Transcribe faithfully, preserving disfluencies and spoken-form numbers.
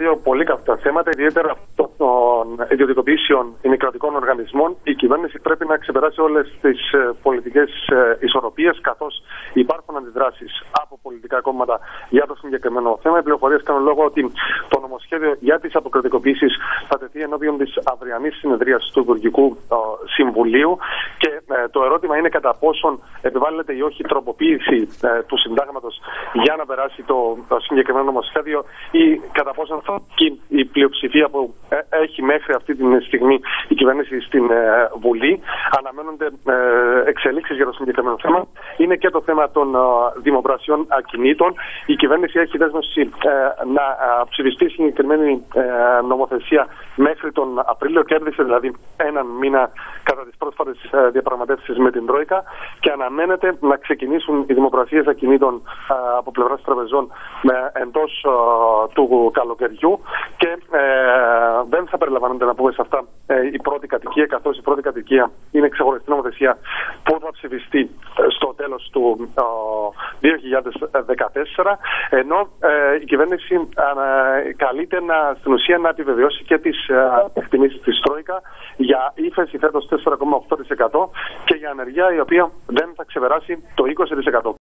Δύο πολύ καυτά θέματα, ιδιαίτερα των ιδιωτικοποιήσεων ημικρατικών οργανισμών. Η κυβέρνηση πρέπει να ξεπεράσει όλες τις πολιτικές ισορροπίες, καθώς υπάρχουν αντιδράσεις από πολιτικά κόμματα για το συγκεκριμένο θέμα. Οι πληροφορίες κάνουν λόγο ότι το νομοσχέδιο για τις αποκρατικοποιήσεις θα τεθεί ενώπιον της αυριανής συνεδρίας του Υπουργικού Συμβουλίου και το ερώτημα είναι κατά πόσον επιβάλλεται ή όχι τροποποίηση του συντάγματος για να περάσει το, το συγκεκριμένο νομοσχέδιο ή κατά πόσον θα η πλειοψηφία που έχει μέχρι αυτή τη στιγμή η κυβέρνηση στην Βουλή. Αναμένονται εξελίξεις για το συγκεκριμένο θέμα. Είναι και το θέμα των δημοπρασιών ακινήτων. Η κυβέρνηση έχει δέσμευση να ψηφιστεί συγκεκριμένη νομοθεσία μέχρι τον Απρίλιο. Κέρδισε δηλαδή έναν μήνα κατά τις πρόσφατες διαπραγματεύσεις με την Τρόικα και αναμένεται να ξεκινήσουν οι δημοπρασίες ακινήτων από πλευράς τραπεζών εντός του καλοκαιριού και ε, δεν θα περιλαμβάνονται, να πούμε σε αυτά, ε, η πρώτη κατοικία, καθώς η πρώτη κατοικία είναι ξεχωριστή νομοθεσία που θα ψηφιστεί στο τέλος του ε, δύο χιλιάδες δεκατέσσερα, ενώ ε, η κυβέρνηση ε, καλείται να, στην ουσία να επιβεβαιώσει και τις ε, εκτιμήσεις της Τρόικα για ύφεση φέτος τέσσερα κόμμα οκτώ τοις εκατό και για ανεργία η οποία δεν θα ξεπεράσει το είκοσι τοις εκατό.